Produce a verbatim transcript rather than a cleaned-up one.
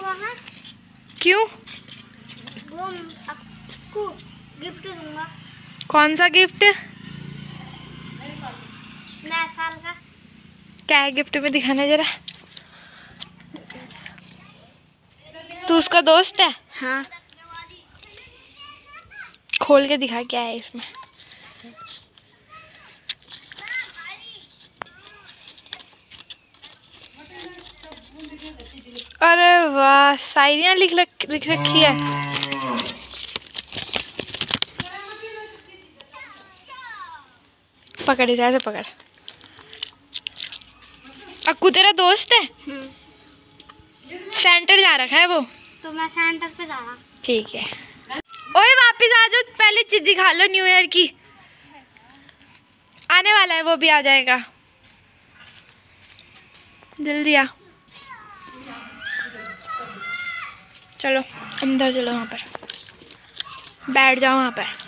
वहाँ। क्यों? वो आपको गिफ्ट दूंगा। कौन सा गिफ्ट? नया साल का। क्या है गिफ्ट में, दिखाना जरा। तू उसका दोस्त है? हाँ। खोल के दिखा क्या है इसमें। अरे वाह, शायरियाँ लिख लिख लिख रखी है। पकड़ इधर से पकड़। अक्कू तेरा दोस्त है? सेंटर जा रखा है वो। तो मैं सेंटर पे जा रहा। ठीक है। ओए वापिस आ जाओ, पहले चीज़ खा लो न्यू ईयर की। आने वाला है, वो भी आ जाएगा। जल्दी आ। चलो अंदर चलो, वहाँ पर बैठ जाओ वहाँ पर।